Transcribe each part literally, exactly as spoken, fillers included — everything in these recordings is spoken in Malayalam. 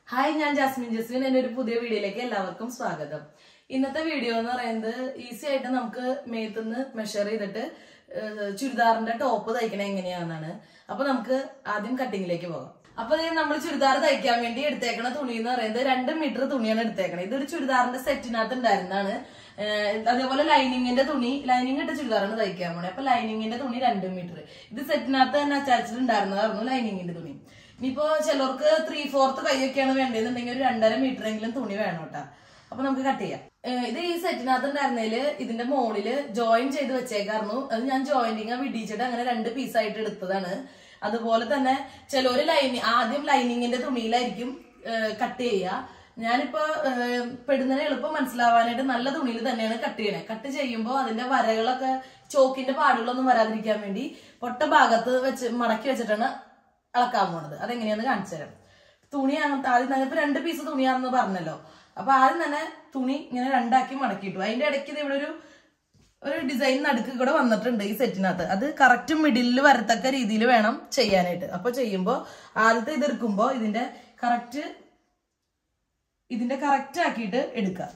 ഹായ്, ഞാൻ ജാസ്മിൻ ജസ്മിൻ. എൻ്റെ ഒരു പുതിയ വീഡിയോയിലേക്ക് എല്ലാവർക്കും സ്വാഗതം. ഇന്നത്തെ വീഡിയോ എന്ന് പറയുന്നത് ഈസി ആയിട്ട് നമുക്ക് മേത്തുനിന്ന് മെഷർ ചെയ്തിട്ട് ചുരിദാറിന്റെ ടോപ്പ് തയ്ക്കണ എങ്ങനെയാണെന്നാണ്. അപ്പൊ നമുക്ക് ആദ്യം കട്ടിങ്ങിലേക്ക് പോകാം. അപ്പൊ നമ്മൾ ചുരിദാർ തയ്ക്കാൻ വേണ്ടി എടുത്തേക്കണ തുണി എന്ന് പറയുന്നത് രണ്ട് മീറ്റർ തുണിയാണ് എടുത്തേക്കണത്. ഇതൊരു ചുരിദാറിന്റെ സെറ്റിനകത്ത് ഉണ്ടായിരുന്നതാണ്. അതേപോലെ ലൈനിങ്ങിന്റെ തുണി, ലൈനിങ് ഇട്ട ചുരിദാറാണ് തയ്ക്കാൻ പോണേ. അപ്പൊ ലൈനിങ്ങിന്റെ തുണി രണ്ട് മീറ്റർ ഇത് സെറ്റിനകത്ത് തന്നെ അറ്റാച്ചിട്ടുണ്ടായിരുന്നതായിരുന്നു ലൈനിങ്ങിന്റെ തുണി. ഇനിയിപ്പോ ചിലർക്ക് ത്രീ ഫോർത്ത് കൈയൊക്കെയാണ് വേണ്ടതെന്നുണ്ടെങ്കിൽ ഒരു രണ്ടര മീറ്റർ എങ്കിലും തുണി വേണം കേട്ടാ. അപ്പൊ നമുക്ക് കട്ട് ചെയ്യാം. ഇത് ഈ സെറ്റിനകത്ത് ഉണ്ടായിരുന്നതില് ഇതിന്റെ മുകളില് ജോയിൻ ചെയ്ത് വെച്ചേക്കായിരുന്നു. അത് ഞാൻ ജോയിന്റിങ് വിടിച്ചിട്ട് അങ്ങനെ രണ്ട് പീസായിട്ട് എടുത്തതാണ്. അതുപോലെ തന്നെ ചിലര് ലൈനിങ് ആദ്യം ലൈനിങ്ങിന്റെ തുണിയിലായിരിക്കും കട്ട് ചെയ്യുക. ഞാനിപ്പോ പെടുന്നതിന് എളുപ്പം മനസ്സിലാവാനായിട്ട് നല്ല തുണിയിൽ തന്നെയാണ് കട്ട് ചെയ്യണേ. കട്ട് ചെയ്യുമ്പോൾ അതിന്റെ വരകളൊക്കെ ചോക്കിന്റെ പാടുകളൊന്നും വരാതിരിക്കാൻ വേണ്ടി പൊട്ട ഭാഗത്ത് വെച്ച് മടക്കി വെച്ചിട്ടാണ് അളക്കാൻ പോണത്. അതെങ്ങനെയാന്ന് കാണിച്ചു തരാം. തുണി അങ്ങനത്തെ ആദ്യം തന്നെ ഇപ്പൊ രണ്ട് പീസ് തുണിയാണെന്ന് പറഞ്ഞല്ലോ. അപ്പൊ ആദ്യം തന്നെ തുണി ഇങ്ങനെ രണ്ടാക്കി മടക്കിയിട്ടു. അതിന്റെ ഇടയ്ക്ക് ഇത് ഇവിടെ ഒരു ഒരു ഡിസൈൻ നടുക്ക് കൂടെ വന്നിട്ടുണ്ട് ഈ സെറ്റിനകത്ത്. അത് കറക്റ്റ് മിഡിലിൽ വരത്തക്ക രീതിയിൽ വേണം ചെയ്യാനായിട്ട്. അപ്പൊ ചെയ്യുമ്പോ ആദ്യത്തെ ഇത് എടുക്കുമ്പോ ഇതിന്റെ കറക്റ്റ് ഇതിന്റെ കറക്റ്റ് ആക്കിയിട്ട് എടുക്കുക.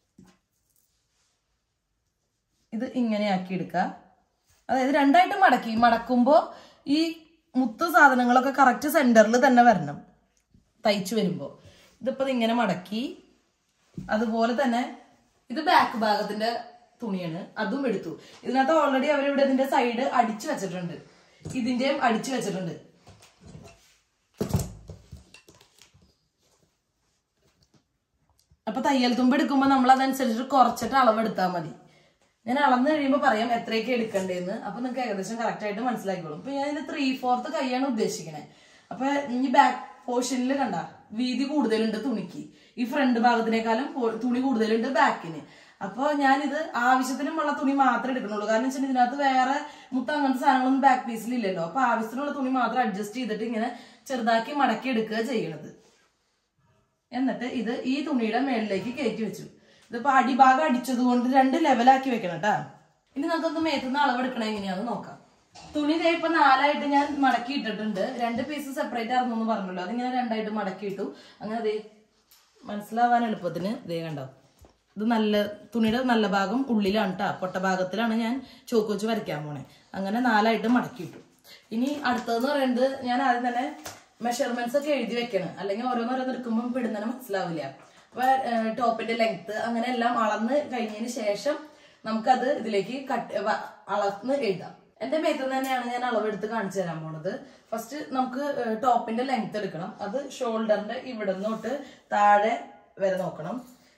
ഇത് ഇങ്ങനെ ആക്കി എടുക്കുക. അതായത് രണ്ടായിട്ട് മടക്കി മടക്കുമ്പോ ഈ മുത്ത് സാധനങ്ങളൊക്കെ കറക്റ്റ് സെന്ററിൽ തന്നെ വരണം തയ്ച്ചു വരുമ്പോ. ഇതിപ്പോ ഇങ്ങനെ മടക്കി. അതുപോലെ തന്നെ ഇത് ബാക്ക് ഭാഗത്തിന്റെ തുണിയാണ്, അതും എടുത്തു. ഇതിനകത്ത് ഓൾറെഡി അവരിവിടെ ഇതിന്റെ സൈഡ് അടിച്ചു വെച്ചിട്ടുണ്ട്, ഇതിന്റെയും അടിച്ചു വെച്ചിട്ടുണ്ട്. അപ്പൊ തയ്യൽ തുമ്പ് എടുക്കുമ്പോ നമ്മൾ അതനുസരിച്ച് കുറച്ചിട്ട് അളവെടുത്താൽ മതി. ഞാൻ അളന്ന് കഴിയുമ്പോൾ പറയാം എത്രയൊക്കെ എടുക്കണ്ടേന്ന്. അപ്പൊ നിങ്ങൾക്ക് ഏകദേശം കറക്റ്റ് ആയിട്ട് മനസ്സിലാക്കിക്കോളും. ഇപ്പൊ ഞാൻ ഇതിന് ത്രീ ഫോർത്ത് കൈയാണ് ഉദ്ദേശിക്കണേ. അപ്പൊ ഈ ബാക്ക് പോർഷനിൽ കണ്ട വീതി കൂടുതലുണ്ട് തുണിക്ക്. ഈ ഫ്രണ്ട് ഭാഗത്തിനേക്കാളും തുണി കൂടുതലുണ്ട് ബാക്കിന്. അപ്പൊ ഞാനിത് ആവശ്യത്തിനുമുള്ള തുണി മാത്രമേ എടുക്കണുള്ളൂ. കാരണം വെച്ചാൽ ഇതിനകത്ത് വേറെ മുത്ത അങ്ങനത്തെ സാധനങ്ങളൊന്നും ബാക്ക് പീസിൽ ഇല്ലല്ലോ. അപ്പൊ ആവശ്യത്തിനുള്ള തുണി മാത്രം അഡ്ജസ്റ്റ് ചെയ്തിട്ട് ഇങ്ങനെ ചെറുതാക്കി മടക്കി എടുക്കുക ചെയ്യണത്. എന്നിട്ട് ഇത് ഈ തുണിയുടെ മേളിലേക്ക് കയറ്റി വെച്ചു. ഇതിപ്പോ അടിഭാഗം അടിച്ചത് കൊണ്ട് രണ്ട് ലെവലാക്കി വെക്കണം കേട്ടാ. ഇനി നമുക്കൊന്ന് മേത്തുനിന്ന് അളവെടുക്കണം എങ്ങനെയാന്ന് നോക്കാം. തുണി ദേ ഇപ്പൊ നാലായിട്ട് ഞാൻ മടക്കി ഇട്ടിട്ടുണ്ട്. രണ്ട് പീസ് സെപ്പറേറ്റ് ആയിരുന്നു എന്ന് പറഞ്ഞല്ലോ. അതിങ്ങനെ രണ്ടായിട്ട് മടക്കി ഇട്ടു. അങ്ങനെ ദേ മനസ്സിലാവാൻ എളുപ്പത്തിന് ദേ കണ്ടോ, ഇത് നല്ല തുണിയുടെ നല്ല ഭാഗം ഉള്ളിലാണ് കേട്ടാ. പൊട്ട ഭാഗത്തിലാണ് ഞാൻ ചോക്ക് വെച്ച് വരയ്ക്കാൻ പോണേ. അങ്ങനെ നാലായിട്ട് മടക്കിയിട്ടു. ഇനി അടുത്തതെന്ന് പറയുന്നത് ഞാൻ ആദ്യം തന്നെ മെഷർമെന്റ്സ് ഒക്കെ എഴുതി വെക്കണം. അല്ലെങ്കിൽ ഓരോന്നോരോന്ന് എടുക്കുമ്പോൾ പിടുന്നതിന് മനസ്സിലാവില്ല. അപ്പൊ ടോപ്പിന്റെ ലെങ്ത് അങ്ങനെ എല്ലാം അളന്ന് കഴിഞ്ഞതിന് ശേഷം നമുക്കത് ഇതിലേക്ക് കട്ട് അളന്ന് എഴുതാം. എന്റെ മേത്തുനിന്ന് തന്നെയാണ് ഞാൻ അളവെടുത്ത് കാണിച്ചു തരാൻ പോണത്. ഫസ്റ്റ് നമുക്ക് ടോപ്പിന്റെ ലെങ്ത് എടുക്കണം. അത് ഷോൾഡറിന്റെ ഇവിടെ തൊട്ട് താഴെ വരെ നോക്കണം.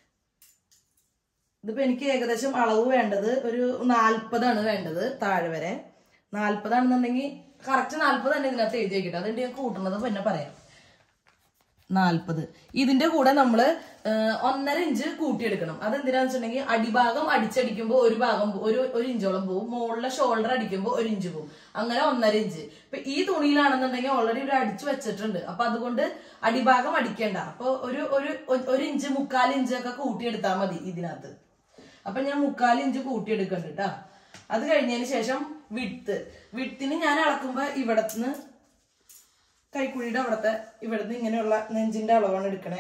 ഇതിപ്പോ എനിക്ക് ഏകദേശം അളവ് വേണ്ടത് ഒരു നാൽപ്പതാണ് വേണ്ടത്. താഴെ വരെ നാൽപ്പതാണെന്നുണ്ടെങ്കിൽ കറക്റ്റ് നാൽപ്പത് തന്നെ ഇതിനകത്ത് എഴുതി വെക്കട്ടെ. അതിന്റെ ഞാൻ കൂട്ടുന്നത് പിന്നെ പറയാം. നാൽപ്പത് ഇതിന്റെ കൂടെ നമ്മള് ഒന്നര ഇഞ്ച് കൂട്ടിയെടുക്കണം. അതെന്തിനാന്ന് വെച്ചിട്ടുണ്ടെങ്കിൽ അടിഭാഗം അടിച്ചടിക്കുമ്പോൾ ഒരു ഭാഗം ഒരു ഒരു ഇഞ്ചോളം പോവും, മുകളിലെ ഷോൾഡർ അടിക്കുമ്പോൾ ഒരു ഇഞ്ച് പോവും, അങ്ങനെ ഒന്നര ഇഞ്ച്. ഇപ്പൊ ഈ തുണിയിലാണെന്നുണ്ടെങ്കിൽ ഓൾറെഡി ഇവിടെ അടിച്ചു വെച്ചിട്ടുണ്ട്. അപ്പൊ അതുകൊണ്ട് അടിഭാഗം അടിക്കേണ്ട. അപ്പൊ ഒരു ഒരു ഒരു ഇഞ്ച് മുക്കാൽ ഇഞ്ചൊക്കെ കൂട്ടിയെടുത്താൽ മതി ഇതിനകത്ത്. അപ്പൊ ഞാൻ മുക്കാൽ ഇഞ്ച് കൂട്ടിയെടുക്കണ്ട കേട്ടാ. അത് കഴിഞ്ഞതിന് ശേഷം വിഡ്ത്ത് വിഡ്ത്തിന് ഞാൻ അളക്കുമ്പോ ഇവിടത്തുനിന്ന് കൈക്കുഴിയുടെ അവിടത്തെ ഇവിടുന്ന് ഇങ്ങനെയുള്ള നെഞ്ചിന്റെ അളവാണ് എടുക്കണേ.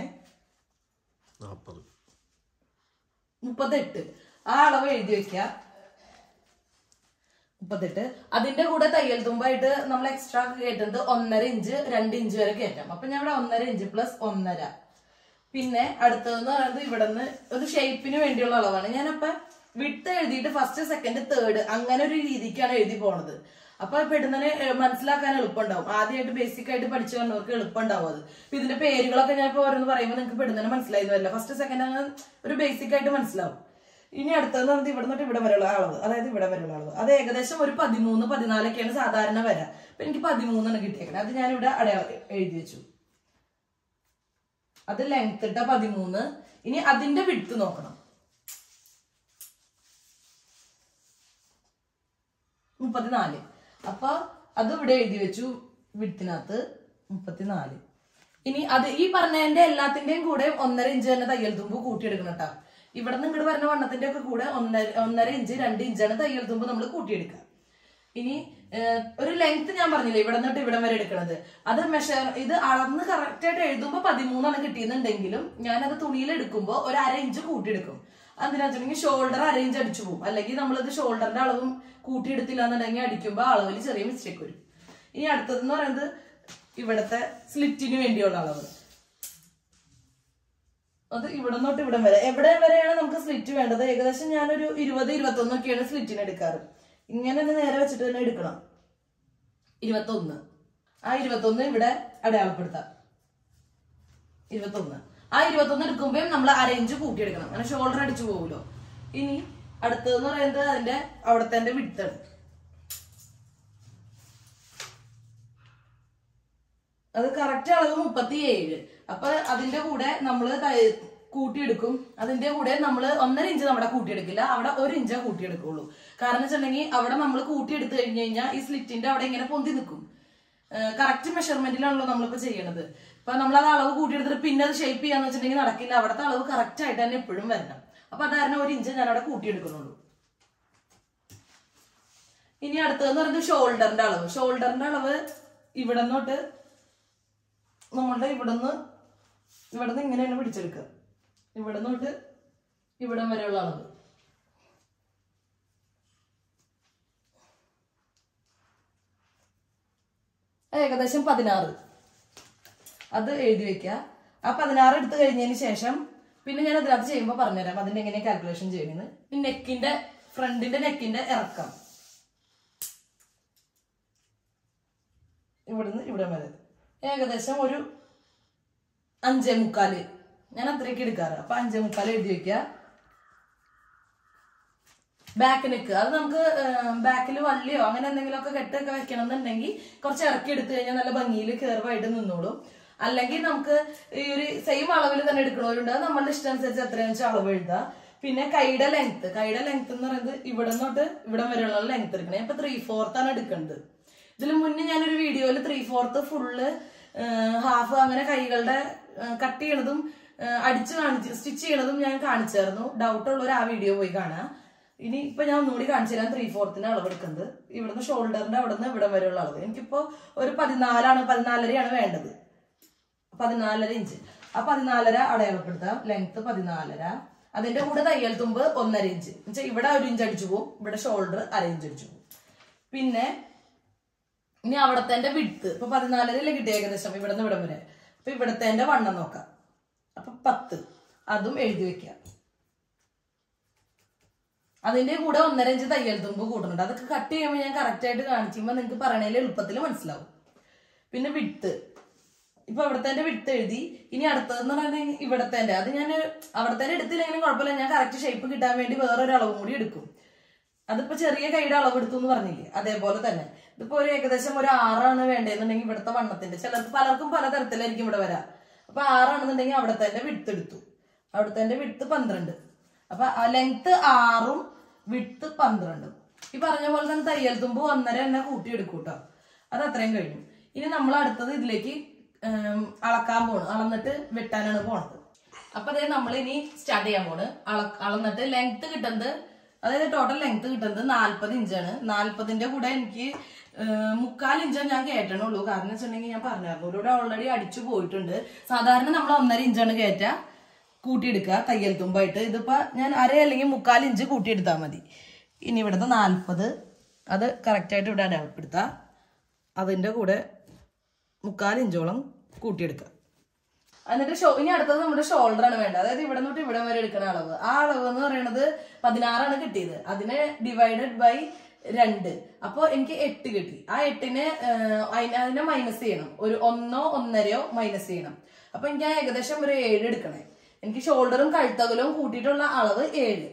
മുപ്പത്തെട്ട് ആ അളവ് എഴുതി വെക്ക. മുപ്പത്തെട്ട് അതിന്റെ കൂടെ തയ്യൽ തുമ്പായിട്ട് നമ്മൾ എക്സ്ട്രാ കയറ്റുന്നത് ഒന്നര ഇഞ്ച് രണ്ട് ഇഞ്ച് വരെ കയറ്റാം. അപ്പൊ ഞാൻ ഇവിടെ ഒന്നര ഇഞ്ച് പ്ലസ് ഒന്നര. പിന്നെ അടുത്തതെന്ന് പറയുന്നത് ഇവിടെ നിന്ന് ഒരു ഷേപ്പിന് വേണ്ടിയുള്ള അളവാണ്. ഞാനപ്പൊ വിട്ട് എഴുതിയിട്ട് ഫസ്റ്റ് സെക്കൻഡ് തേർഡ് അങ്ങനെ ഒരു രീതിക്കാണ് എഴുതി പോണത്. അപ്പൊ പെടുന്നതിന് മനസ്സിലാക്കാൻ എളുപ്പമുണ്ടാവും. ആദ്യമായിട്ട് ബേസിക് ആയിട്ട് പഠിച്ചു വന്നവർക്ക് എളുപ്പമുണ്ടാവും അത്. ഇപ്പൊ ഇതിന്റെ പേരുകളൊക്കെ ഞാൻ ഇപ്പൊ ഓരോന്ന് പറയുമ്പോൾ നിങ്ങൾക്ക് പെടുന്നതിന് മനസ്സിലായിരുന്നു വരില്ല. ഫസ്റ്റ് സെക്കൻഡ് അങ്ങനെ ഒരു ബേസിക് ആയിട്ട് മനസ്സിലാവും. ഇനി അടുത്തത് പറഞ്ഞത് ഇവിടെ നിന്നിട്ട് ഇവിടെ വരെയുള്ള അളവ്, അതായത് ഇവിടെ വരെയുള്ള അളവ് അത് ഏകദേശം ഒരു പതിമൂന്ന് പതിനാലൊക്കെയാണ് സാധാരണ വരാ. അപ്പൊ എനിക്ക് പതിമൂന്നാണ് കിട്ടിയേക്കുന്നത്. അത് ഞാനിവിടെ അടയാളം എഴുതി വെച്ചു. അത് ലെങ്ത് ഇട്ട പതിമൂന്ന്. ഇനി അതിന്റെ വിഡ്ത്ത് നോക്കണം. മുപ്പത്തിനാല്. അപ്പൊ അത് ഇവിടെ എഴുതി വെച്ചു വിഡ്ത്തിനകത്ത് മുപ്പത്തിനാല്. ഇനി അത് ഈ പറഞ്ഞതിന്റെ എല്ലാത്തിന്റെയും കൂടെ ഒന്നര ഇഞ്ച് തന്നെ തയ്യൽ തുമ്പ് കൂട്ടിയെടുക്കണം കേട്ടാ. ഇവിടെ നിന്ന് ഇങ്ങോട്ട് പറഞ്ഞ വണ്ണത്തിന്റെ ഒക്കെ കൂടെ ഒന്നര ഒന്നര ഇഞ്ച് രണ്ട് ഇഞ്ചാണ് തയ്യൽ തുമ്പ് നമ്മൾ കൂട്ടിയെടുക്കുക. ഇനി ഒരു ലെങ്ത് ഞാൻ പറഞ്ഞില്ലേ ഇവിടെ നിന്നിട്ട് ഇവിടെ വരെ എടുക്കണത്, അത് മെഷർ ഇത് അളന്ന് കറക്റ്റ് ആയിട്ട് എഴുതുമ്പോ പതിമൂന്നാണ് കിട്ടിയെന്നുണ്ടെങ്കിലും ഞാനത് തുണിയിൽ എടുക്കുമ്പോൾ ഒരു അര ഇഞ്ച് കൂട്ടിയെടുക്കും. അതിനാ വെച്ചിട്ടുണ്ടെങ്കിൽ ഷോൾഡർ അര ഇഞ്ച് അടിച്ചു പോകും. അല്ലെങ്കിൽ നമ്മളിത് ഷോൾഡറിന്റെ അളവും കൂട്ടിയെടുത്തില്ല എന്നുണ്ടെങ്കിൽ അടിക്കുമ്പോൾ അളവിൽ ചെറിയ മിസ്റ്റേക്ക് വരും. ഇനി അടുത്തതെന്ന് പറയുന്നത് ഇവിടത്തെ സ്ലിറ്റിന് വേണ്ടിയുള്ള അളവ്. അത് ഇവിടെ തൊട്ട് ഇവിടെ വരെ എവിടെ വരെയാണ് നമുക്ക് സ്ലിറ്റ് വേണ്ടത്. ഏകദേശം ഞാനൊരു ഇരുപത് ഇരുപത്തൊന്നൊക്കെയാണ് സ്ലിറ്റിന് എടുക്കാറ്. ഇങ്ങനെ തന്നെ നേരെ വെച്ചിട്ട് തന്നെ എടുക്കണം. ഇരുപത്തൊന്ന് ആ ഇരുപത്തൊന്ന് ഇവിടെ അടയാളപ്പെടുത്താം. ഇരുപത്തൊന്ന് ആ ഇരുപത്തൊന്ന് എടുക്കുമ്പോൾ നമ്മൾ അര ഇഞ്ച് കൂട്ടിയെടുക്കണം. അങ്ങനെ ഷോൾഡർ അടിച്ചു പോകുമല്ലോ. ഇനി അടുത്തതെന്ന് പറയുന്നത് അതിന്റെ അവിടത്തെ വിഡ്ത്താണ്. അത് കറക്റ്റ് അളവ് മുപ്പത്തി ഏഴ്. അപ്പൊ അതിന്റെ കൂടെ നമ്മള് കൂട്ടിയെടുക്കും. അതിന്റെ കൂടെ നമ്മൾ ഒന്നര ഇഞ്ച് നമ്മുടെ കൂട്ടിയെടുക്കില്ല, അവിടെ ഒരു ഇഞ്ചേ കൂട്ടിയെടുക്കുള്ളൂ. കാരണം വെച്ചിട്ടുണ്ടെങ്കിൽ അവിടെ നമ്മൾ കൂട്ടിയെടുത്ത് കഴിഞ്ഞു കഴിഞ്ഞാൽ ഈ സ്ലിറ്റിന്റെ അവിടെ ഇങ്ങനെ പൊന്തി നിൽക്കും. കറക്റ്റ് മെഷർമെന്റിലാണല്ലോ നമ്മളിപ്പോ ചെയ്യണത്. ഇപ്പൊ നമ്മളത് അളവ് കൂട്ടിയെടുത്തിട്ട് പിന്നെ അത് ഷേപ്പ് ചെയ്യാന്ന് വെച്ചിട്ടുണ്ടെങ്കിൽ നടക്കില്ല. അവിടുത്തെ അളവ് കറക്റ്റ് ആയിട്ട് തന്നെ എപ്പോഴും വരണം. അപ്പൊ അതാരണം ഒരു ഇഞ്ച് ഞാൻ അവിടെ കൂട്ടിയെടുക്കുന്നുള്ളൂ. ഇനി അടുത്തതെന്ന് പറയുന്നത് ഷോൾഡറിന്റെ അളവ്. ഷോൾഡറിന്റെ അളവ് ഇവിടെ നിന്നോട്ട് നമ്മളുടെ ഇവിടുന്ന് ഇവിടുന്ന് ഇങ്ങനെയാണ് പിടിച്ചെടുക്കുക. ഇവിടെ നിന്നോട്ട് ഇവിടം വരെയുള്ള അളവ്. ഏകദേശം പതിനാറ്. അത് എഴുതി വെക്കുക. ആ പതിനാറ് എടുത്തു കഴിഞ്ഞതിന് ശേഷം പിന്നെ ഞാൻ അതിനകത്ത് ചെയ്യുമ്പോൾ പറഞ്ഞുതരാം അതിന്റെ എങ്ങനെയാണ് കാൽക്കുലേഷൻ ചെയ്യുന്നത്. ഈ നെക്കിന്റെ ഫ്രണ്ടിന്റെ നെക്കിന്റെ ഇറക്കം ഇവിടുന്ന് ഇവിടെ വരെ ഏകദേശം ഒരു അഞ്ചേ മുക്കാല് ഞാൻ അത്രയ്ക്ക് എടുക്കാറ്. അപ്പൊ അഞ്ചേ മുക്കാല് എഴുതി വെക്കുക. ബാക്ക് നെക്ക് അത് നമുക്ക് ബാക്കിൽ വള്ളിയോ അങ്ങനെ എന്തെങ്കിലുമൊക്കെ കെട്ടൊക്കെ വെക്കണം എന്നുണ്ടെങ്കിൽ കുറച്ച് ഇറക്കി എടുത്തു കഴിഞ്ഞാൽ നല്ല ഭംഗിയിൽ കയറുമായിട്ട് നിന്നോളും. അല്ലെങ്കിൽ നമുക്ക് ഈ ഒരു സെയിം അളവിൽ തന്നെ എടുക്കണവരുണ്ട്. അത് നമ്മളുടെ ഇഷ്ടം അനുസരിച്ച് എത്രയാണെന്ന് വെച്ചാൽ അളവ് എഴുതുക. പിന്നെ കൈയുടെ ലെങ്ത് കൈയുടെ ലെങ്ത് എന്ന് പറയുന്നത് ഇവിടെ നിന്നോട്ട് ഇവിടെ വരെയുള്ള ലെങ്ത് എടുക്കണം. ഇപ്പൊ ത്രീ ഫോർത്ത് ആണ് എടുക്കേണ്ടത്. ഇതിന് മുന്നേ ഞാനൊരു വീഡിയോയിൽ ത്രീ ഫോർത്ത് ഫുള്ള് ഹാഫ് അങ്ങനെ കൈകളുടെ കട്ട് ചെയ്യണതും അടിച്ച് കാണിച്ച് സ്റ്റിച്ച് ചെയ്യണതും ഞാൻ കാണിച്ചായിരുന്നു. ഡൗട്ട് ഉള്ളവർ ആ വീഡിയോ പോയി കാണാം. ഇനി ഇപ്പൊ ഞാൻ ഒന്നുകൂടി കാണിച്ചു തരാം ത്രീ ഫോർത്തിന് അളവ് എടുക്കുന്നത്. ഇവിടുന്ന് ഷോൾഡറിന്റെ അവിടെ നിന്ന് ഇവിടെ വരെയുള്ള അളവ് എനിക്കിപ്പോ ഒരു പതിനാലാണ് പതിനാലരയാണ് വേണ്ടത്. പതിനാലര ഇഞ്ച്. ആ പതിനാലര അടയാളപ്പെടുത്താം. ലെങ്ത് പതിനാലര. അതിന്റെ കൂടെ തയ്യൽ തുമ്പ് ഒന്നര ഇഞ്ച് എന്നുവെച്ചാൽ ഇവിടെ ഒരു ഇഞ്ച് അടിച്ചു പോകും, ഇവിടെ ഷോൾഡർ അര ഇഞ്ച് അടിച്ചു പോകും. പിന്നെ ഇനി അവിടത്തെ വിഡ്ത്ത് ഇപ്പൊ പതിനാലരല്ലേ കിട്ടിയ ഏകദേശം ഇവിടെ നിന്ന് ഇവിടം വരെ. അപ്പൊ ഇവിടത്തെ വണ്ണം നോക്കാം. അപ്പൊ പത്ത് അതും എഴുതി വെക്കാം. അതിന്റെ കൂടെ ഒന്നര ഇഞ്ച് തയ്യൽ തുമ്പ് കൂട്ടുന്നുണ്ട്. അതൊക്കെ കട്ട് ചെയ്യുമ്പോൾ ഞാൻ കറക്റ്റ് ആയിട്ട് കാണിക്കുമ്പോൾ നിങ്ങൾക്ക് പറയണേൽ എളുപ്പത്തിൽ മനസ്സിലാവും. പിന്നെ വിഡ്ത്ത് ഇപ്പൊ അവിടത്തെ വിഡ്ത്ത് എഴുതി. ഇനി അടുത്തതെന്ന് പറയുന്നത് ഇവിടത്തെ അത് ഞാൻ അവിടത്തെ എടുത്തില്ലെങ്കിലും കുഴപ്പമില്ല, ഞാൻ കറക്റ്റ് ഷേപ്പ് കിട്ടാൻ വേണ്ടി വേറൊരു അളവും കൂടി എടുക്കും. അതിപ്പോ ചെറിയ കൈയുടെ അളവ് എടുത്തു എന്ന് പറഞ്ഞില്ലേ, അതേപോലെ തന്നെ ഇതിപ്പോ ഒരു ഏകദേശം ഒരു ആറാണ് വേണ്ടതെന്നുണ്ടെങ്കിൽ ഇവിടുത്തെ വണ്ണത്തിന്റെ ചിലർക്ക് പലർക്കും പലതരത്തിലായിരിക്കും ഇവിടെ വരാം. അപ്പൊ ആറാണെന്നുണ്ടെങ്കിൽ അവിടത്തെ വിഡ്ത്ത് എടുത്തു. അവിടത്തെ വിഡ്ത്ത് പന്ത്രണ്ട്. അപ്പൊ ലെങ്ത് ആറും വിഡ്ത്ത് പന്ത്രണ്ടും. ഈ പറഞ്ഞ പോലെ തന്നെ തയ്യൽ തുമ്പ് ഒന്നര തന്നെ കൂട്ടിയെടുക്കും കേട്ടോ. അത് അത്രയും കഴിഞ്ഞു. ഇനി നമ്മൾ അടുത്തത് ഇതിലേക്ക് അളക്കാൻ പോണ്, അളന്നിട്ട് വെട്ടാനാണ് പോണത്. അപ്പൊ അതായത് നമ്മൾ ഇനി സ്റ്റാർട്ട് ചെയ്യാൻ പോണ്. അള അളന്നിട്ട് ലെങ്ത് കിട്ടുന്നത് അതായത് ടോട്ടൽ ലെങ്ത് കിട്ടുന്നത് നാല്പത് ഇഞ്ചാണ്. നാല്പതിന്റെ കൂടെ എനിക്ക് മുക്കാൽ ഇഞ്ചാണ് ഞാൻ കയറ്റണുള്ളൂ. കാരണം വെച്ചിട്ടുണ്ടെങ്കിൽ ഞാൻ പറഞ്ഞായിരുന്നു ഇവിടെ ഓൾറെഡി അടിച്ചു പോയിട്ടുണ്ട്. സാധാരണ നമ്മൾ ഒന്നര ഇഞ്ചാണ് കയറ്റ കൂട്ടിയെടുക്കുക തയ്യൽ തുമ്പായിട്ട്. ഇതിപ്പോ ഞാൻ അര അല്ലെങ്കിൽ മുക്കാൽ ഇഞ്ച് കൂട്ടിയെടുത്താൽ മതി. ഇനി ഇവിടുത്തെ നാൽപ്പത് അത് കറക്റ്റായിട്ട് ഇവിടെ അടയാളപ്പെടുത്തുക. അതിൻ്റെ കൂടെ മുക്കാൽ ഇഞ്ചോളം കൂട്ടിയെടുക്കുക. എന്നിട്ട് ഷോ ഇനി അടുത്തത് നമ്മുടെ ഷോൾഡർ ആണ് വേണ്ടത്. അതായത് ഇവിടെ നിന്നിട്ട് ഇവിടെ വരെ എടുക്കുന്ന അളവ്. ആ അളവ് എന്ന് പറയുന്നത് പതിനാറാണ് കിട്ടിയത്. അതിനെ ഡിവൈഡഡ് ബൈ രണ്ട്. അപ്പൊ എനിക്ക് എട്ട് കിട്ടി. ആ എട്ടിനെ അതിനെ മൈനസ് ചെയ്യണം. ഒരു ഒന്നോ ഒന്നരയോ മൈനസ് ചെയ്യണം. അപ്പൊ എനിക്ക് ആ ഏകദേശം ഒരു ഏഴ് എടുക്കണേ. എനിക്ക് ഷോൾഡറും കഴുത്തകലവും കൂട്ടിയിട്ടുള്ള അളവ് ഏഴ്.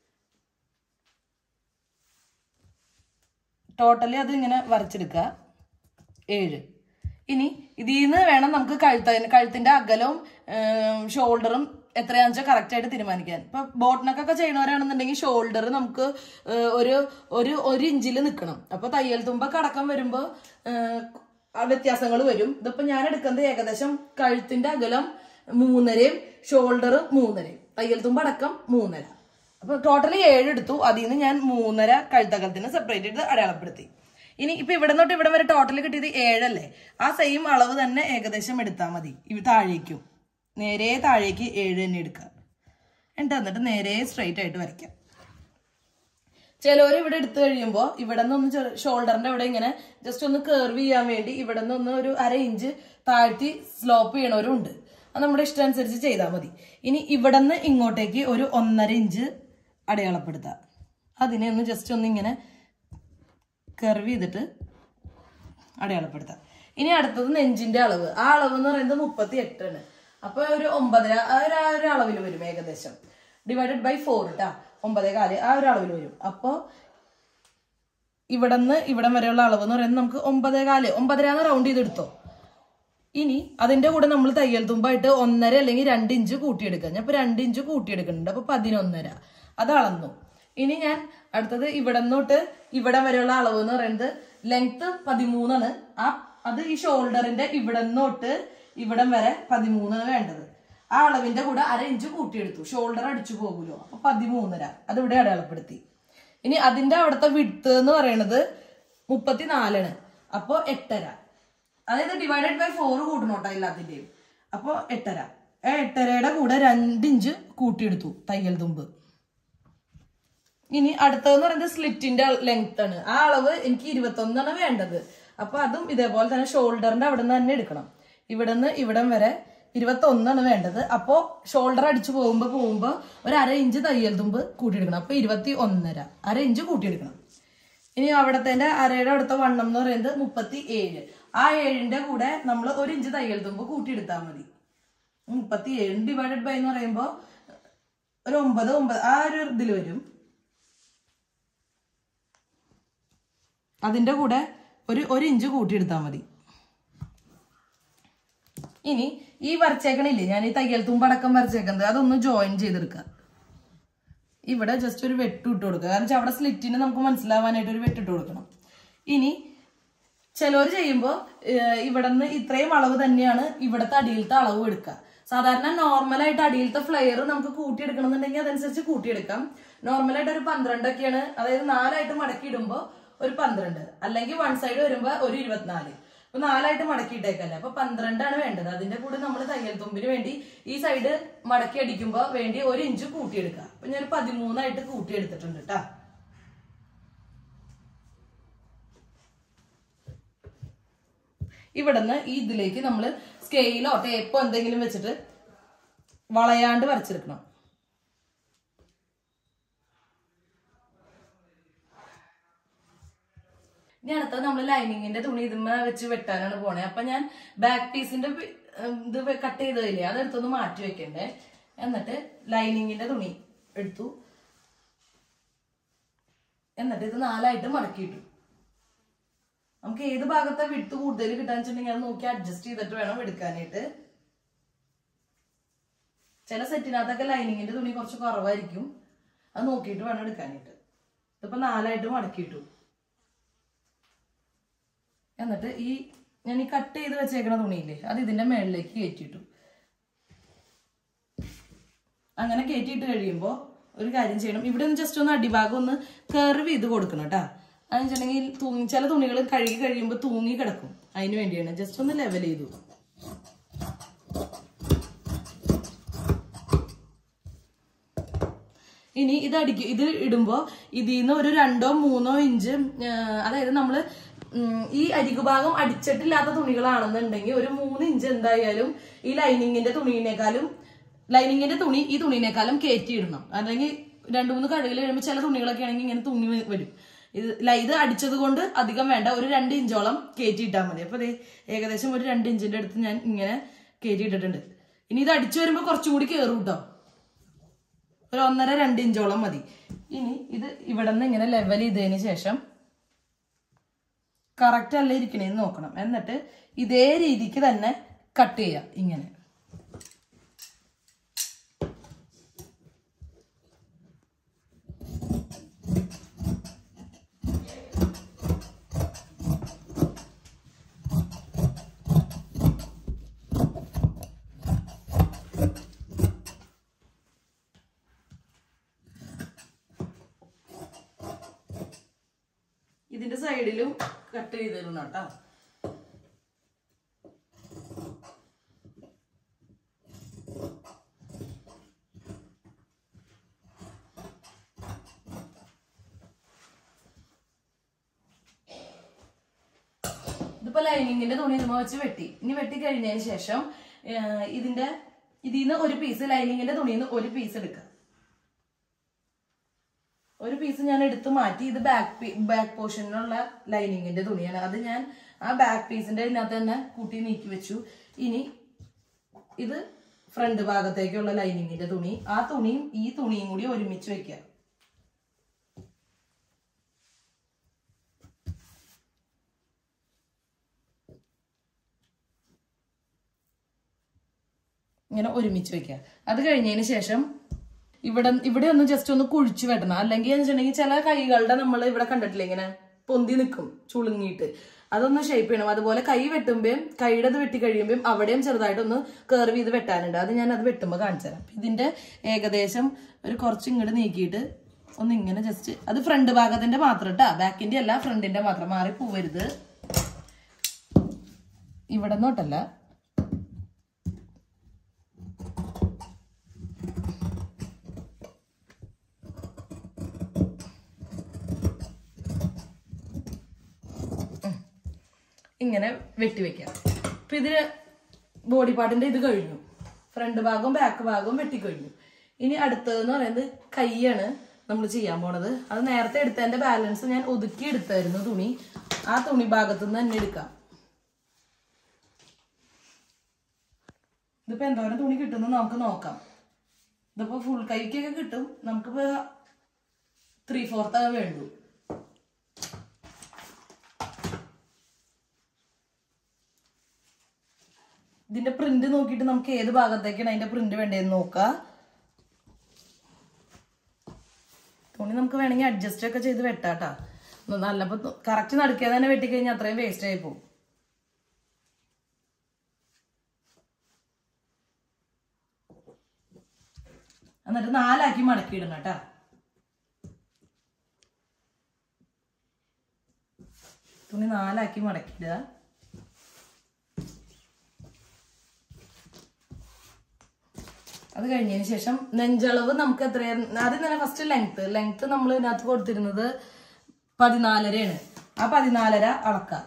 ടോട്ടലി അത് ഇങ്ങനെ വരച്ചെടുക്കുക ഏഴ്. ഇനി ഇതിൽ നിന്ന് വേണം നമുക്ക് കഴുത്ത കഴുത്തിന്റെ അകലവും ഷോൾഡറും എത്രയാണെന്ന് വെച്ചാൽ കറക്റ്റ് ആയിട്ട് തീരുമാനിക്കാൻ. ഇപ്പൊ ബോട്ടനൊക്കെ ചെയ്യണവരാണെന്നുണ്ടെങ്കിൽ ഷോൾഡർ നമുക്ക് ഒരു ഒരു ഒരു ഇഞ്ചിൽ നിൽക്കണം. അപ്പൊ തയ്യൽ തുമ്പൊക്കെ അടക്കം വരുമ്പോ വ്യത്യാസങ്ങൾ വരും. ഇതിപ്പോ ഞാൻ എടുക്കുന്നത് ഏകദേശം കഴുത്തിന്റെ അകലം മൂന്നരയും ഷോൾഡർ മൂന്നരയും തയ്യൽ തുമ്പ് അടക്കം മൂന്നര. അപ്പൊ ടോട്ടലി ഏഴ് എടുത്തു. അതിൽ നിന്ന് ഞാൻ മൂന്നര കഴുത്തകലത്തിന് സെപ്പറേറ്റ് ചെയ്ത് അടയാളപ്പെടുത്തി. ഇനി ഇപ്പൊ ഇവിടെ നിന്നോട്ട് ഇവിടെ വരെ ടോട്ടൽ കിട്ടിയത് ഏഴല്ലേ, ആ സെയിം അളവ് തന്നെ ഏകദേശം എടുത്താൽ മതി. ഇവ താഴേക്കും നേരെ താഴേക്ക് ഏഴ് തന്നെ എടുക്കുക. എന്നിട്ട് എന്നിട്ട് നേരെ സ്ട്രെയിറ്റ് ആയിട്ട് വരയ്ക്കാം. ചിലവർ ഇവിടെ എടുത്തു കഴിയുമ്പോൾ ഇവിടെ നിന്ന് ഒന്ന് ഷോൾഡറിന്റെ ഇവിടെ ഇങ്ങനെ ജസ്റ്റ് ഒന്ന് കർവ് ചെയ്യാൻ വേണ്ടി ഇവിടെ നിന്ന് ഒന്ന് ഒരു അര ഇഞ്ച് താഴ്ത്തി സ്ലോപ്പ് ചെയ്യണവരും ഉണ്ട്. അത് നമ്മുടെ ഇഷ്ടം അനുസരിച്ച് ചെയ്താൽ മതി. ഇനി ഇവിടെ നിന്ന് ഇങ്ങോട്ടേക്ക് ഒരു ഒന്നര ഇഞ്ച് അടയാളപ്പെടുത്താം. അതിനെ ഒന്ന് ജസ്റ്റ് ഒന്ന് ഇങ്ങനെ കർവ് ചെയ്തിട്ട് അടയാളപ്പെടുത്താം. ഇനി അടുത്തത് നെഞ്ചിന്റെ അളവ്. ആ അളവ് എന്ന് പറയുന്നത് മുപ്പത്തി എട്ടാണ്. അപ്പൊ ഒരു ഒമ്പതര ആ ഒരു അളവിൽ വരും ഏകദേശം. ഡിവൈഡഡ് ബൈ ഫോർ ഇട്ടാ ഒമ്പതേ കാല് ആ ഒരു അളവിൽ വരും. അപ്പോ ഇവിടെ നിന്ന് ഇവിടം വരെയുള്ള അളവ് എന്ന് പറയുന്നത് നമുക്ക് ഒമ്പതേ കാല് ഒമ്പതരാന്ന് റൗണ്ട് ചെയ്തെടുത്തോ. ഇനി അതിന്റെ കൂടെ നമ്മൾ തയ്യൽ തുമ്പായിട്ട് ഒന്നര അല്ലെങ്കിൽ രണ്ട് ഇഞ്ച് കൂട്ടിയെടുക്കുക. ഞാൻ ഇപ്പൊ രണ്ട് ഇഞ്ച് കൂട്ടിയെടുക്കുന്നുണ്ട്. അപ്പൊ പതിനൊന്നര അത് അളന്നു. ഇനി ഞാൻ അടുത്തത് ഇവിടെ നിന്നോട്ട് ഇവിടം വരെയുള്ള അളവ് എന്ന് പറയുന്നത് ലെങ്ത് പതിമൂന്നാണ്. ആ അത് ഈ ഷോൾഡറിന്റെ ഇവിടെ നിന്നോട്ട് ഇവിടം വരെ പതിമൂന്നാണ് വേണ്ടത്. ആ അളവിന്റെ കൂടെ അര ഇഞ്ച് കൂട്ടിയെടുത്തു. ഷോൾഡർ അടിച്ചു പോകുമല്ലോ, അപ്പൊ പതിമൂന്നര അത് ഇവിടെ അടയാളപ്പെടുത്തി. ഇനി അതിന്റെ അവിടുത്തെ വിഡ്ത്ത് എന്ന് പറയുന്നത് മുപ്പത്തിനാലാണ്. അപ്പൊ എട്ടര, അതായത് ഡിവൈഡഡ് ബൈ ഫോർ കൂട്ടണോട്ടോ എല്ലാത്തിന്റെയും. അപ്പൊ എട്ടര, എട്ടരയുടെ കൂടെ രണ്ടിഞ്ച് കൂട്ടിയെടുത്തു തയ്യൽ തുമ്പ്. ഇനി അടുത്തതെന്ന് പറയുന്നത് സ്ലിറ്റിന്റെ ലെങ്ത് ആണ്. ആ അളവ് എനിക്ക് ഇരുപത്തി ഒന്നാണ് വേണ്ടത്. അപ്പൊ അതും ഇതേപോലെ തന്നെ ഷോൾഡറിന്റെ അവിടെ നിന്ന് തന്നെ എടുക്കണം. ഇവിടെ നിന്ന് ഇവിടം വരെ ഇരുപത്തി ഒന്നാണ് വേണ്ടത്. അപ്പോ ഷോൾഡർ അടിച്ചു പോകുമ്പോ പോകുമ്പോ ഒരു അര ഇഞ്ച് തയ്യൽ തുമ്പ് കൂട്ടിയെടുക്കണം. അപ്പൊ ഇരുപത്തി ഒന്നര അര ഇഞ്ച് കൂട്ടിയെടുക്കണം. ഇനി അവിടത്തെ അരയുടെ അടുത്ത വണ്ണം എന്ന് പറയുന്നത് മുപ്പത്തി ഏഴ്. ആ ഏഴിന്റെ കൂടെ നമ്മൾ ഒരു ഇഞ്ച് തയ്യൽ തുമ്പ് കൂട്ടിയെടുത്താൽ മതി. മുപ്പത്തി ഏഴ് ഡിവൈഡഡ് ബൈ എന്ന് പറയുമ്പോ ഒരു ഒമ്പത് ഒമ്പത് ആ ഒരു ഇതിൽ വരും. അതിന്റെ കൂടെ ഒരു ഒരു ഇഞ്ച് കൂട്ടിയെടുത്താൽ മതി. ഇനി ഈ വരച്ചേക്കണില്ലേ, ഞാൻ ഈ തയ്യൽ തുമ്പടക്കം വരച്ചേക്കുന്നത് അതൊന്ന് ജോയിൻ ചെയ്തെടുക്കുക. ഇവിടെ ജസ്റ്റ് ഒരു വെട്ട് ഇട്ട് കൊടുക്കുക. കാരണം അവിടെ സ്ലിറ്റിന് നമുക്ക് മനസ്സിലാവാനായിട്ട് ഒരു വെട്ടിട്ട് കൊടുക്കണം. ഇനി ചിലവർ ചെയ്യുമ്പോൾ ഇവിടെ നിന്ന് ഇത്രയും അളവ് തന്നെയാണ് ഇവിടുത്തെ അടിയിലത്തെ അളവ് എടുക്കുക. സാധാരണ നോർമലായിട്ട് അടിയിലത്തെ ഫ്ലെയർ നമുക്ക് കൂട്ടിയെടുക്കണമെന്നുണ്ടെങ്കിൽ അതനുസരിച്ച് കൂട്ടിയെടുക്കാം. നോർമലായിട്ട് ഒരു പന്ത്രണ്ടൊക്കെയാണ്, അതായത് നാലായിട്ട് മടക്കി ഇടുമ്പോൾ ഒരു പന്ത്രണ്ട്, അല്ലെങ്കിൽ വൺ സൈഡ് വരുമ്പോ ഒരു ഇരുപത്തിനാല്. അപ്പൊ നാലായിട്ട് മടക്കിയിട്ടേക്കല്ലേ, അപ്പൊ പന്ത്രണ്ടാണ് വേണ്ടത്. അതിന്റെ കൂടെ നമ്മൾ തയ്യൽ തുമ്പിന് വേണ്ടി ഈ സൈഡ് മടക്കി അടിക്കുമ്പോ വേണ്ടി ഒരു ഇഞ്ച് കൂട്ടിയെടുക്കുക. അപ്പൊ ഞാൻ പതിമൂന്നായിട്ട് കൂട്ടിയെടുത്തിട്ടുണ്ട് കേട്ടാ. ഇവിടുന്ന് ഈ ഇതിലേക്ക് നമ്മൾ സ്കെയിലോ ടേപ്പോ എന്തെങ്കിലും വെച്ചിട്ട് വളയാണ്ട് വരച്ചെടുക്കണം. ഇനി അടുത്തത് നമ്മൾ ലൈനിങ്ങിന്റെ തുണി ഇതുമ്മ വെച്ച് വെട്ടാനാണ് പോണേ. അപ്പൊ ഞാൻ ബാക്ക് പീസിന്റെ ഇത് കട്ട് ചെയ്തതില്ലേ അതെടുത്തൊന്ന് മാറ്റി വെക്കണ്ടേ. എന്നിട്ട് ലൈനിങ്ങിന്റെ തുണി എടുത്തു. എന്നിട്ട് ഇത് നാലായിട്ട് മടക്കിയിട്ടു. നമുക്ക് ഏത് ഭാഗത്തെ വിട്ട് കൂടുതൽ കിട്ടാന്ന് വെച്ചിട്ടുണ്ടെങ്കിൽ അത് നോക്കി അഡ്ജസ്റ്റ് ചെയ്തിട്ട് വേണം എടുക്കാനായിട്ട്. ചില സെറ്റിനകത്തൊക്കെ ലൈനിങ്ങിന്റെ തുണി കുറച്ച് കുറവായിരിക്കും, അത് നോക്കിയിട്ട് വേണം എടുക്കാനായിട്ട്. ഇതിപ്പോ നാലായിട്ട് മടക്കിയിട്ടു. എന്നിട്ട് ഈ ഞാൻ ഈ കട്ട് ചെയ്ത് വെച്ചേക്കണ തുണിയില്ലേ അത് ഇതിന്റെ മേളിലേക്ക് കയറ്റിയിട്ടു. അങ്ങനെ കയറ്റിയിട്ട് കഴിയുമ്പോൾ ഒരു കാര്യം ചെയ്യണം, ഇവിടെ ഒന്ന് ജസ്റ്റ് ഒന്ന് അടിഭാഗം ഒന്ന് കർവ് ചെയ്ത് കൊടുക്കണം കേട്ടാ. അതെന്ന് വെച്ചിട്ടുണ്ടെങ്കിൽ തൂങ്ങി ചില തുണികൾ കഴുകി കഴിയുമ്പോൾ തൂങ്ങി കിടക്കും, അതിന് വേണ്ടിയാണ്. ജസ്റ്റ് ഒന്ന് ലെവൽ ചെയ്തു. ഇനി ഇത് അടിക്കും, ഇത് ഇടുമ്പോ ഇതിൽ നിന്ന് ഒരു രണ്ടോ മൂന്നോ ഇഞ്ച്, അതായത് നമ്മള് ഈ അരികുഭാഗം അടിച്ചിട്ടില്ലാത്ത തുണികളാണെന്നുണ്ടെങ്കിൽ ഒരു മൂന്ന് ഇഞ്ച് എന്തായാലും ഈ ലൈനിങ്ങിന്റെ തുണിനേക്കാളും ലൈനിങ്ങിന്റെ തുണി ഈ തുണിനേക്കാളും കയറ്റി ഇടണം. അല്ലെങ്കിൽ രണ്ടു മൂന്ന് കഴുകിൽ കഴിയുമ്പോൾ ചില തുണികളൊക്കെ ആണെങ്കിൽ ഇങ്ങനെ തൂങ്ങി വരും. ഇത് ഇത് അടിച്ചത് കൊണ്ട് അധികം വേണ്ട, ഒരു രണ്ട് ഇഞ്ചോളം കയറ്റി ഇട്ടാൽ മതി. അപ്പൊ ഏകദേശം ഒരു രണ്ട് ഇഞ്ചിന്റെ അടുത്ത് ഞാൻ ഇങ്ങനെ കയറ്റി ഇട്ടിട്ടുണ്ട്. ഇനി ഇത് അടിച്ചു വരുമ്പോൾ കുറച്ചും കൂടി കയറും കേട്ടോ, ഒരു ഒന്നര രണ്ട് ഇഞ്ചോളം മതി. ഇനി ഇത് ഇവിടെ നിന്ന് ഇങ്ങനെ ലെവൽ ചെയ്തതിന് ശേഷം കറക്റ്റ് അല്ല ഇരിക്കണേന്ന് നോക്കണം. എന്നിട്ട് ഇതേ രീതിക്ക് തന്നെ കട്ട് ചെയ്യാം. ഇങ്ങനെ ഇതിന്റെ സൈഡിലും കട്ട് ചെയ്തിരുന്നു കേട്ടോ. ഇതിപ്പോ ലൈനിങ്ങിന്റെ തുണി ഇതുമ്പോ വെച്ച് വെട്ടി. ഇനി വെട്ടി കഴിഞ്ഞതിന് ശേഷം ഇതിന്റെ ഇതിന്ന് ഒരു പീസ് ലൈനിങ്ങിന്റെ തുണിയിൽ നിന്ന് ഒരു പീസ് എടുക്കാം. ഒരു പീസ് ഞാൻ എടുത്തു മാറ്റി. ഇത് ബാക്ക് ബാക്ക് പോർഷനിലുള്ള ലൈനിങ്ങിന്റെ തുണിയാണ്. അത് ഞാൻ ആ ബാക്ക് പീസിന്റെ ഇതിനകത്ത് തന്നെ കൂട്ടി നീക്കി വെച്ചു. ഇനി ഇത് ഫ്രണ്ട് ഭാഗത്തേക്കുള്ള ലൈനിങ്ങിന്റെ തുണി. ആ തുണിയും ഈ തുണിയും കൂടി ഒരുമിച്ച് വെക്കാം. ഇങ്ങനെ ഒരുമിച്ച് വെക്കുക. അത് കഴിഞ്ഞതിന് ശേഷം ഇവിടെ ഇവിടെ ഒന്ന് ജസ്റ്റ് ഒന്ന് കുഴിച്ചു വെട്ടണം. അല്ലെങ്കിൽ എന്ന് വെച്ചിട്ടുണ്ടെങ്കിൽ ചില കൈകളുടെ നമ്മൾ ഇവിടെ കണ്ടിട്ടില്ല, ഇങ്ങനെ പൊന്തി നിൽക്കും ചുളുങ്ങിയിട്ട്. അതൊന്ന് ഷേപ്പ് ചെയ്യണം. അതുപോലെ കൈ വെട്ടുമ്പോഴും കൈയുടെ വെട്ടി കഴിയുമ്പോഴും അവിടെയും ചെറുതായിട്ടൊന്ന് കർവ് ചെയ്ത് വെട്ടാനുണ്ട്. അത് ഞാൻ അത് വെട്ടുമ്പോൾ കാണിച്ചു തരാം. ഇതിന്റെ ഏകദേശം ഒരു കുറച്ച് ഇങ്ങോട്ട് നീക്കിയിട്ട് ഒന്ന് ഇങ്ങനെ ജസ്റ്റ്, അത് ഫ്രണ്ട് ഭാഗത്തിന്റെ മാത്രം കേട്ടാ, ബാക്കിന്റെ അല്ല, ഫ്രണ്ടിന്റെ മാത്രം. മാറി പോവരുത്. ഇവിടെ നോട്ടല്ല, ഇങ്ങനെ വെട്ടിവെക്കാം. അപ്പൊ ഇതിന് ബോഡി പാർട്ടിന്റെ ഇത് കഴിഞ്ഞു. ഫ്രണ്ട് ഭാഗവും ബാക്ക് ഭാഗവും വെട്ടിക്കഴിഞ്ഞു. ഇനി അടുത്തതെന്ന് പറയുന്നത് കൈയാണ് നമ്മൾ ചെയ്യാൻ പോണത്. അത് നേരത്തെ എടുത്തതിന്റെ ബാലൻസ് ഞാൻ ഒതുക്കി എടുത്തായിരുന്നു തുണി. ആ തുണി ഭാഗത്തു നിന്ന് തന്നെ എടുക്കാം. ഇതിപ്പോ എന്തോരം തുണി കിട്ടുമെന്ന് നമുക്ക് നോക്കാം. ഇതിപ്പോ ഫുൾ കൈക്കൊക്കെ കിട്ടും. നമുക്കിപ്പോ ത്രീ ഫോർത്ത് വേണ്ടു. ഇതിന്റെ പ്രിന്റ് നോക്കിയിട്ട് നമുക്ക് ഏത് ഭാഗത്തേക്കാണ് അതിന്റെ പ്രിന്റ് വേണ്ടതെന്ന് നോക്കാം. തുണി നമുക്ക് വേണമെങ്കിൽ അഡ്ജസ്റ്റ് ഒക്കെ ചെയ്ത് വെട്ടാട്ടാ. നല്ലപ്പോ കറക്റ്റ് നടുക്കാതെ തന്നെ വെട്ടിക്കഴിഞ്ഞാൽ അത്രയും വേസ്റ്റ് ആയി പോകും. എന്നിട്ട് നാലാക്കി മടക്കി ഇടണം കേട്ടാ. തുണി നാലാക്കി മടക്കിയിടുക. അത് കഴിഞ്ഞതിന് ശേഷം നെഞ്ചളവ് നമുക്ക് എത്രയാണ് ആദ്യം തന്നെ ഫസ്റ്റ് ലെങ്ത് ലെങ്ത് നമ്മൾ ഇതിനകത്ത് കൊടുത്തിരുന്നത് പതിനാലരയാണ്. ആ പതിനാലര അളക്കാം.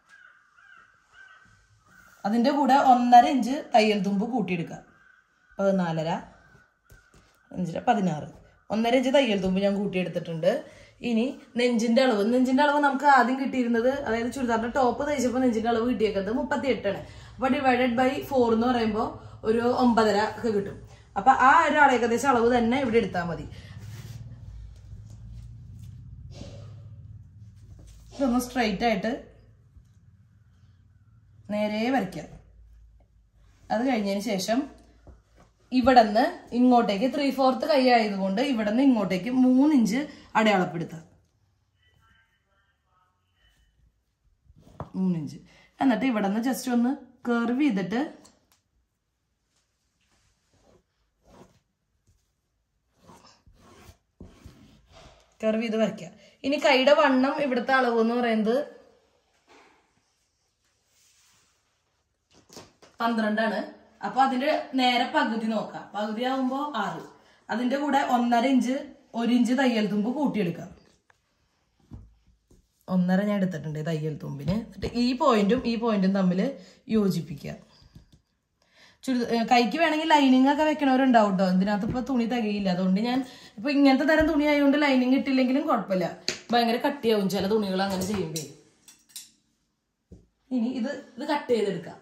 അതിന്റെ കൂടെ ഒന്നര ഇഞ്ച് തയ്യൽ തുമ്പ് കൂട്ടിയെടുക്കാം. പതിനാലര അഞ്ചര പതിനാറ്, ഒന്നര ഇഞ്ച് തയ്യൽ തുമ്പ് ഞാൻ കൂട്ടിയെടുത്തിട്ടുണ്ട്. ഇനി നെഞ്ചിന്റെ അളവ് നെഞ്ചിന്റെ അളവ് നമുക്ക് ആദ്യം കിട്ടിയിരുന്നത്, അതായത് ചുരിദാറിന്റെ ടോപ്പ് തയ്ച്ചപ്പോൾ നെഞ്ചിന്റെ അളവ് കിട്ടിയേക്കുന്നത് മുപ്പത്തി എട്ടാണ്. അപ്പൊ ഡിവൈഡഡ് ബൈ ഫോർ എന്ന് പറയുമ്പോൾ ഒരു ഒമ്പതര ഒക്കെ കിട്ടും. അപ്പൊ ആ ഒരു ഏകദേശം അളവ് തന്നെ ഇവിടെ എടുത്താൽ മതി. ഇതൊന്ന് സ്ട്രൈറ്റ് ആയിട്ട് നേരെ വരയ്ക്കാം. അത് കഴിഞ്ഞതിന് ശേഷം ഇവിടെ നിന്ന് ഇങ്ങോട്ടേക്ക് ത്രീ ഫോർത്ത് കൈ ആയതുകൊണ്ട് ഇവിടെ നിന്ന് ഇങ്ങോട്ടേക്ക് മൂന്നിഞ്ച് അടയാളപ്പെടുത്താം. മൂന്നിഞ്ച്. എന്നിട്ട് ഇവിടെ നിന്ന് ജസ്റ്റ് ഒന്ന് കർവ് ചെയ്തിട്ട് കർവ് ചെയ്ത് വരയ്ക്കാം. ഇനി കൈയുടെ വണ്ണം ഇവിടുത്തെ അളവ് എന്ന് പറയുന്നത് പന്ത്രണ്ടാണ്. അപ്പൊ അതിന്റെ നേരെ പകുതി നോക്കാം. പകുതി ആവുമ്പോ ആറ്. അതിന്റെ കൂടെ ഒന്നര ഇഞ്ച് ഒരു ഇഞ്ച് തയ്യൽ തുമ്പ് കൂട്ടിയെടുക്കാം. ഒന്നര ഞാൻ എടുത്തിട്ടുണ്ട് തയ്യൽ തുമ്പിന്. എന്നിട്ട് ഈ പോയിന്റും ഈ പോയിന്റും തമ്മിൽ യോജിപ്പിക്കുക. ചുരി കൈക്ക് വേണമെങ്കിൽ ലൈനിങ് ഒക്കെ വെക്കണവരുണ്ടാവും കേട്ടോ. ഇതിനകത്ത് ഇപ്പൊ തുണി തികയില്ല. അതുകൊണ്ട് ഞാൻ ഇപ്പൊ ഇങ്ങനത്തെ തരം തുണി ആയതുകൊണ്ട് ലൈനിങ് ഇട്ടില്ലെങ്കിലും കുഴപ്പമില്ല. ഭയങ്കര കട്ടിയാവും ചില തുണികൾ അങ്ങനെ ചെയ്യുമ്പോ. ഇനി ഇത് ഇത് കട്ട് ചെയ്തെടുക്കാം.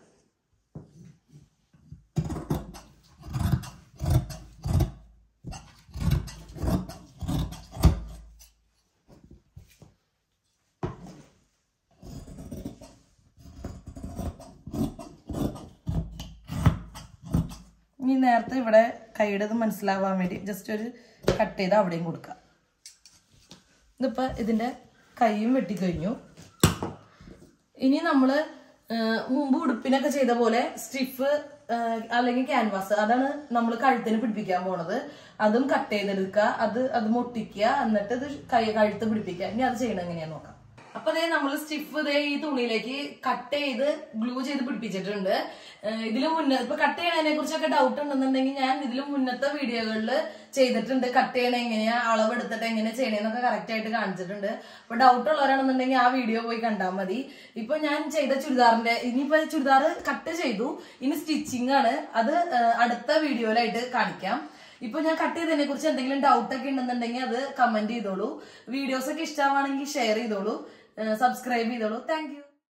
ഇനി നേരത്തെ ഇവിടെ കൈയുടെ മനസ്സിലാവാൻ വേണ്ടി ജസ്റ്റ് ഒരു കട്ട് ചെയ്ത് അവിടെയും കൊടുക്കാം. ഇതിപ്പോ ഇതിന്റെ കൈയും വെട്ടിക്കഴിഞ്ഞു. ഇനി നമ്മള് മുമ്പ് ഉടുപ്പിനൊക്കെ ചെയ്ത പോലെ സ്റ്റിഫ് അല്ലെങ്കിൽ ക്യാൻവാസ്, അതാണ് നമ്മൾ കഴുത്തിന് പിടിപ്പിക്കാൻ പോണത്. അതും കട്ട് ചെയ്തെടുക്കുക. അത് അത് മൊട്ടിക്കുക. എന്നിട്ട് ഇത് കൈ കഴുത്ത് പിടിപ്പിക്കുക. ഇനി അത് ചെയ്യണം എങ്ങനെയാന്ന് നോക്കാം. അപ്പൊ അതേ നമ്മൾ സ്റ്റിഫ് ഇതേ ഈ തുണിയിലേക്ക് കട്ട് ചെയ്ത് ഗ്ലൂ ചെയ്ത് പിടിപ്പിച്ചിട്ടുണ്ട്. ഇതിലും മുന്നേ ഇപ്പൊ കട്ട് ചെയ്യണതിനെ കുറിച്ചൊക്കെ ഡൗട്ട് ഉണ്ടെന്നുണ്ടെങ്കിൽ ഞാൻ ഇതിലും മുന്നത്തെ വീഡിയോകളിൽ ചെയ്തിട്ടുണ്ട്. കട്ട് ചെയ്യണ എങ്ങനെയാ, അളവെടുത്തിട്ട് എങ്ങനെ ചെയ്യണേന്നൊക്കെ കറക്റ്റ് ആയിട്ട് കാണിച്ചിട്ടുണ്ട്. അപ്പൊ ഡൗട്ട് ഉള്ളവരാണെന്നുണ്ടെങ്കിൽ ആ വീഡിയോ പോയി കണ്ടാൽ മതി. ഇപ്പൊ ഞാൻ ചെയ്ത ചുരിദാറിന്റെ ഇനിയിപ്പോ ചുരിദാർ കട്ട് ചെയ്തു, ഇനി സ്റ്റിച്ചിങ് ആണ്. അത് അടുത്ത വീഡിയോയിലായിട്ട് കാണിക്കാം. ഇപ്പൊ ഞാൻ കട്ട് ചെയ്തതിനെ കുറിച്ച് എന്തെങ്കിലും ഡൗട്ട് ഒക്കെ ഉണ്ടെന്നുണ്ടെങ്കിൽ അത് കമന്റ് ചെയ്തോളൂ. വീഡിയോസ് ഒക്കെ ഇഷ്ടമാണെങ്കിൽ ഷെയർ ചെയ്തോളൂ, സബ്സ്ക്രൈബ് ചെയ്തോളൂ. Thank U.